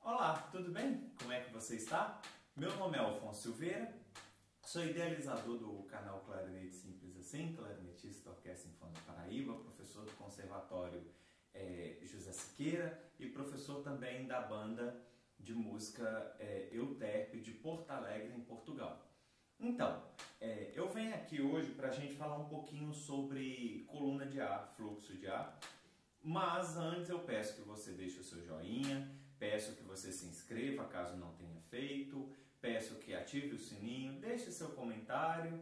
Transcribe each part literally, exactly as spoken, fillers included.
Olá, tudo bem? Como é que você está? Meu nome é Alfonso Silveira, sou idealizador do canal Clarinete Simples Assim, clarinetista da Orquestra Sinfônica Paraíba, professor do Conservatório é, José Siqueira e professor também da banda de música é, Euterpe de Porto Alegre, em Portugal. Então, é, eu venho aqui hoje para a gente falar um pouquinho sobre coluna de ar, fluxo de ar, mas antes eu peço que você deixe o seu joinha, peço que você se inscreva caso não tenha feito, peço que ative o sininho, deixe seu comentário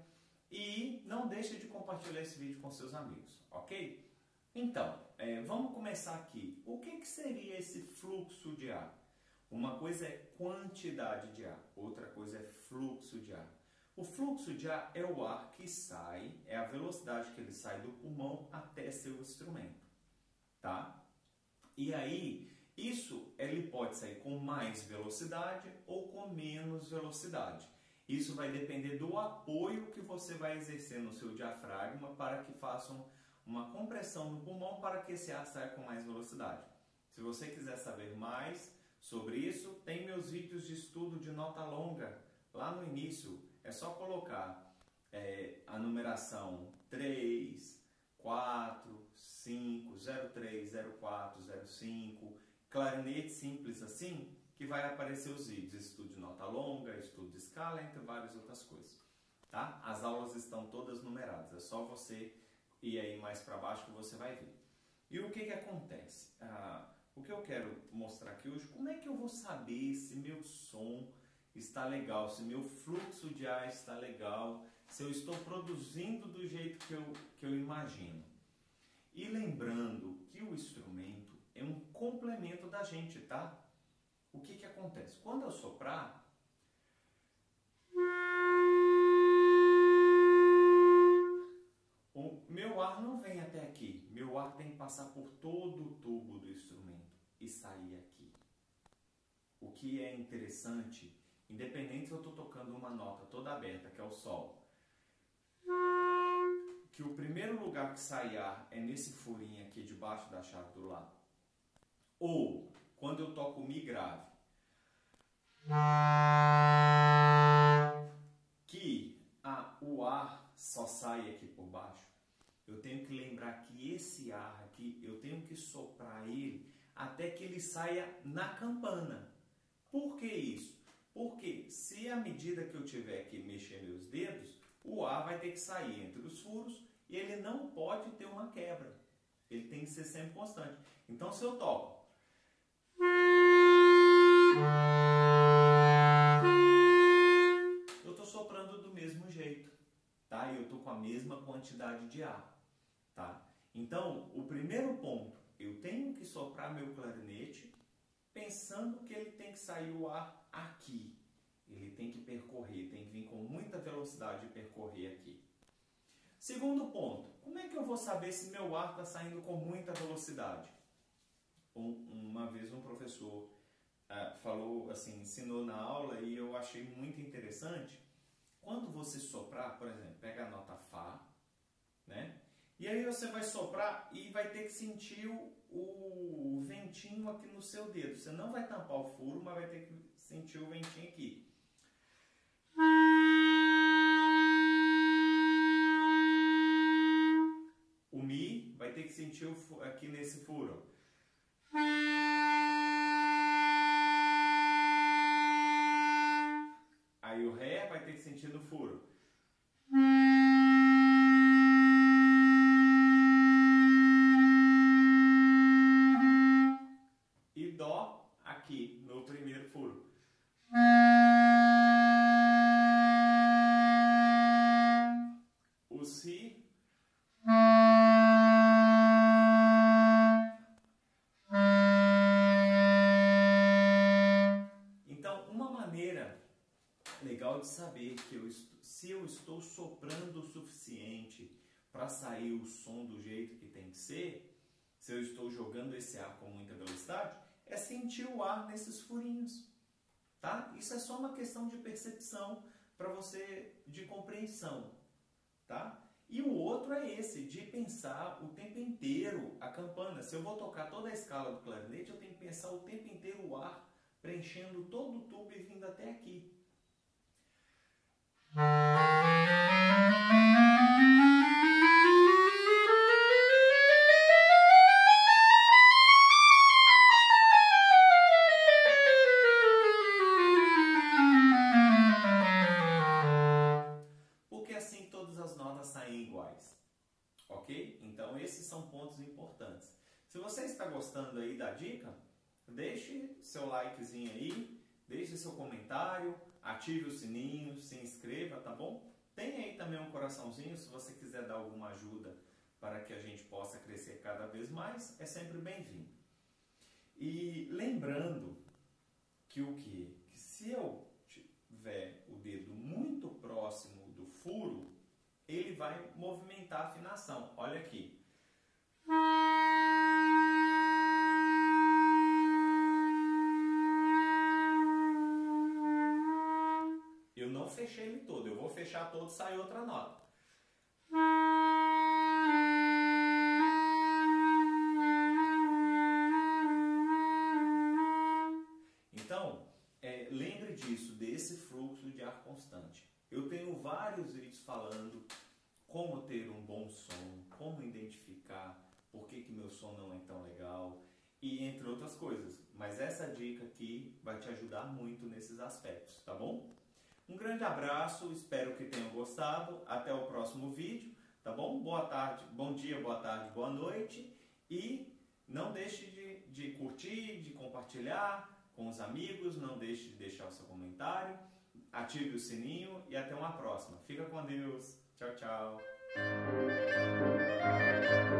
e não deixe de compartilhar esse vídeo com seus amigos, ok? Então, é, vamos começar aqui. O que, que seria esse fluxo de ar? Uma coisa é quantidade de ar, outra coisa é fluxo de ar. O fluxo de ar é o ar que sai, é a velocidade que ele sai do pulmão até seu instrumento, tá? E aí, isso ele pode sair com mais velocidade ou com menos velocidade. Isso vai depender do apoio que você vai exercer no seu diafragma para que façam uma compressão no pulmão para que esse ar saia com mais velocidade. Se você quiser saber mais sobre isso, tem meus vídeos de estudo de nota longa lá no início. É só colocar é, a numeração três, quatro, cinco, zero três, zero quatro, zero cinco, clarinete simples assim, que vai aparecer os vídeos, estudo de nota longa, estudo de escala, entre várias outras coisas. Tá? As aulas estão todas numeradas, é só você ir aí mais para baixo que você vai ver. E o que que acontece? Ah, o que eu quero mostrar aqui hoje, como é que eu vou saber se meu som está legal, se meu fluxo de ar está legal, se eu estou produzindo do jeito que eu, que eu imagino. E lembrando que o instrumento é um complemento da gente, tá? O que que acontece? Quando eu soprar, o meu ar não vem até aqui. Meu ar tem que passar por todo o tubo do instrumento e sair aqui. O que é interessante, independente se eu estou tocando uma nota toda aberta, que é o sol, que o primeiro lugar que sai ar é nesse furinho aqui debaixo da chave do Lá. Ou quando eu toco Mi grave, que ah, o ar só sai aqui por baixo, eu tenho que lembrar que esse ar aqui, eu tenho que soprar ele até que ele saia na campana. Por que isso? Porque se à medida que eu tiver que mexer meus dedos, o ar vai ter que sair entre os furos e ele não pode ter uma quebra. Ele tem que ser sempre constante. Então, se eu toco, eu estou soprando do mesmo jeito, tá? E eu estou com a mesma quantidade de ar, tá? Então, o primeiro ponto, eu tenho que soprar meu clarinete pensando que ele tem que sair o ar aqui. Ele tem que percorrer, tem que vir com muita velocidade e percorrer aqui. Segundo ponto, como é que eu vou saber se meu ar está saindo com muita velocidade? Um, uma vez um professor uh, falou, assim, ensinou na aula e eu achei muito interessante. Quando você soprar, por exemplo, pega a nota Fá, né? E aí você vai soprar e vai ter que sentir o, o ventinho aqui no seu dedo. Você não vai tampar o furo, mas vai ter que sentir o ventinho aqui. O Mi vai ter que sentir o, aqui nesse furo. Aí o Ré vai ter que sentir no furo. E Dó aqui no primeiro furo. O Si. Então, uma maneira legal de saber que eu, se eu estou soprando o suficiente para sair o som do jeito que tem que ser, se eu estou jogando esse ar com muita velocidade, é sentir o ar nesses furinhos, tá? Isso é só uma questão de percepção para você, de compreensão, tá? E o outro é esse, de pensar o tempo inteiro a campana. Se eu vou tocar toda a escala do clarinete, eu tenho que pensar o tempo inteiro o ar preenchendo todo o tubo e vindo até aqui. Porque assim todas as notas saem iguais. Ok? Então esses são pontos importantes. Se você está gostando aí da dica, deixe seu likezinho aí, deixe seu comentário, ative o sininho, se inscreva, tá bom? Tem aí também um coraçãozinho, se você quiser dar alguma ajuda para que a gente possa crescer cada vez mais, é sempre bem-vindo. E lembrando que o quê? Que se eu tiver o dedo muito próximo do furo, ele vai movimentar a afinação. Olha aqui. Eu não fechei ele todo, eu vou fechar todo e sai outra nota. Então, é, lembre disso, desse fluxo de ar constante. Eu tenho vários vídeos falando como ter um bom som, como identificar por que, que meu som não é tão legal e entre outras coisas. Mas essa dica aqui vai te ajudar muito nesses aspectos, tá bom? Um grande abraço, espero que tenham gostado. Até o próximo vídeo, tá bom? Boa tarde, bom dia, boa tarde, boa noite. E não deixe de, de curtir, de compartilhar com os amigos, não deixe de deixar o seu comentário, ative o sininho e até uma próxima. Fica com Deus. Tchau, tchau.